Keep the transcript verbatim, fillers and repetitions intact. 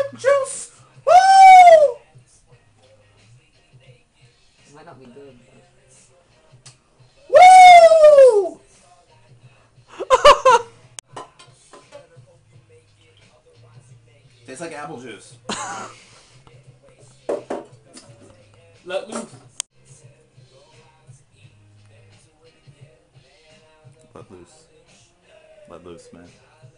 Pimp Juice! Woo! It might not be good. Woo! Tastes like apple juice. Let loose. Let loose. Let loose, man.